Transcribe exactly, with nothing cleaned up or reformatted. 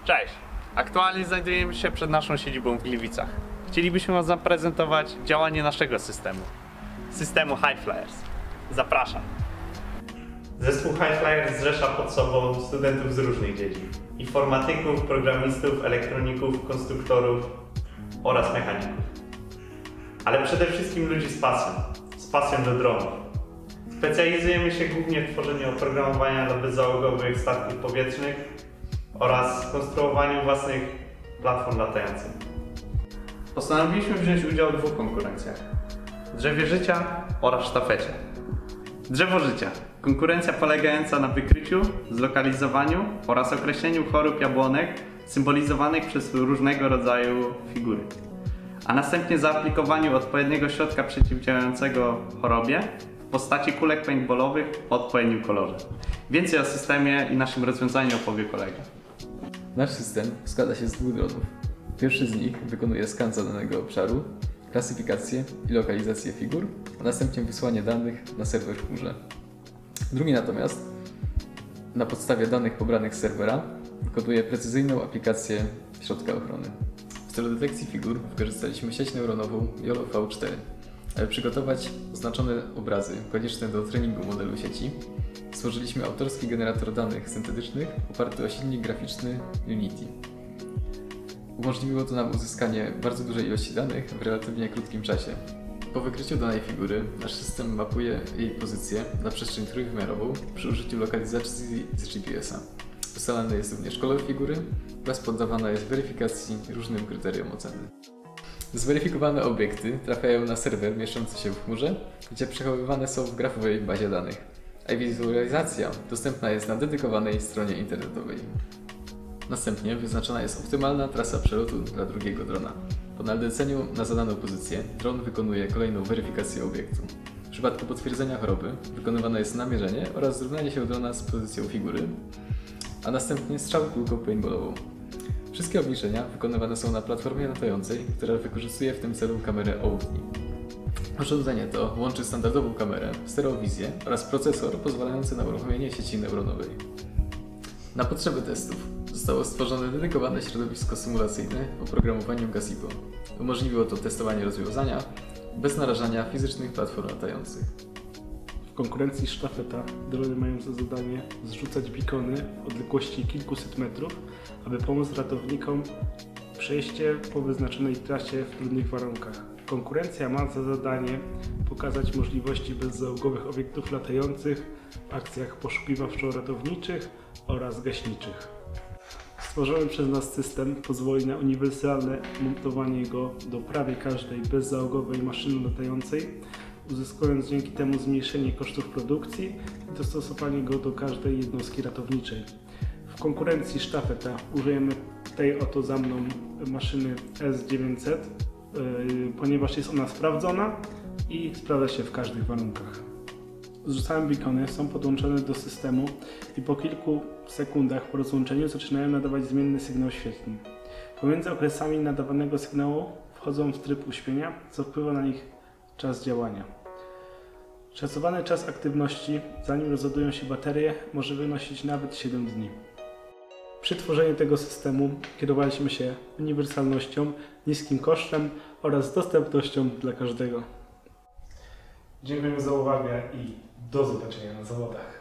Cześć! Aktualnie znajdujemy się przed naszą siedzibą w Gliwicach. Chcielibyśmy Wam zaprezentować działanie naszego systemu. Systemu HiFlyers. Zapraszam! Zespół HiFlyers zrzesza pod sobą studentów z różnych dziedzin. Informatyków, programistów, elektroników, konstruktorów oraz mechaników. Ale przede wszystkim ludzi z pasją. Z pasją do dronów. Specjalizujemy się głównie w tworzeniu oprogramowania dla bezzałogowych statków powietrznych oraz konstruowaniu własnych platform latających. Postanowiliśmy wziąć udział w dwóch konkurencjach. Drzewie życia oraz sztafecie. Drzewo życia. Konkurencja polegająca na wykryciu, zlokalizowaniu oraz określeniu chorób jabłonek symbolizowanych przez różnego rodzaju figury. A następnie zaaplikowaniu odpowiedniego środka przeciwdziałającego chorobie w postaci kulek paintballowych o odpowiednim kolorze. Więcej o systemie i naszym rozwiązaniu opowie kolega. Nasz system składa się z dwóch dronów. Pierwszy z nich wykonuje skan zadanego obszaru, klasyfikację i lokalizację figur, a następnie wysłanie danych na serwer w chmurze. Drugi natomiast, na podstawie danych pobranych z serwera, koduje precyzyjną aplikację środka ochrony. W celu detekcji figur wykorzystaliśmy sieć neuronową YOLO V cztery, aby przygotować oznaczone obrazy konieczne do treningu modelu sieci. Stworzyliśmy autorski generator danych syntetycznych oparty o silnik graficzny Unity. Umożliwiło to nam uzyskanie bardzo dużej ilości danych w relatywnie krótkim czasie. Po wykryciu danej figury nasz system mapuje jej pozycję na przestrzeń trójwymiarową przy użyciu lokalizacji z G P S a. Ustalany jest również kolor figury oraz poddawana jest weryfikacji różnym kryterium oceny. Zweryfikowane obiekty trafiają na serwer mieszczący się w chmurze, gdzie przechowywane są w grafowej bazie danych, a wizualizacja dostępna jest na dedykowanej stronie internetowej. Następnie wyznaczona jest optymalna trasa przelotu dla drugiego drona. Po naleceniu na zadaną pozycję dron wykonuje kolejną weryfikację obiektu. W przypadku potwierdzenia choroby wykonywane jest namierzenie oraz zrównanie się drona z pozycją figury, a następnie strzał kulką paintballową. Wszystkie obliczenia wykonywane są na platformie latającej, która wykorzystuje w tym celu kamerę O B D I. Urządzenie to łączy standardową kamerę, stereowizję oraz procesor pozwalający na uruchomienie sieci neuronowej. Na potrzeby testów zostało stworzone dedykowane środowisko symulacyjne w oprogramowaniu Gazebo. Umożliwiło to testowanie rozwiązania bez narażania fizycznych platform latających. W konkurencji sztafeta drony mają za zadanie zrzucać beacony w odległości kilkuset metrów, aby pomóc ratownikom w przejście po wyznaczonej trasie w trudnych warunkach. Konkurencja ma za zadanie pokazać możliwości bezzałogowych obiektów latających w akcjach poszukiwawczo-ratowniczych oraz gaśniczych. Stworzony przez nas system pozwoli na uniwersalne montowanie go do prawie każdej bezzałogowej maszyny latającej, uzyskując dzięki temu zmniejszenie kosztów produkcji i dostosowanie go do każdej jednostki ratowniczej. W konkurencji sztafeta użyjemy tej oto za mną maszyny S dziewięćset, yy, ponieważ jest ona sprawdzona i sprawdza się w każdych warunkach. Zrzucane beacony są podłączone do systemu i po kilku sekundach po rozłączeniu zaczynają nadawać zmienny sygnał świetlny. Pomiędzy okresami nadawanego sygnału wchodzą w tryb uśpienia, co wpływa na ich czas działania. Szacowany czas aktywności, zanim rozładują się baterie, może wynosić nawet siedem dni. Przy tworzeniu tego systemu kierowaliśmy się uniwersalnością, niskim kosztem oraz dostępnością dla każdego. Dziękuję za uwagę i do zobaczenia na zawodach.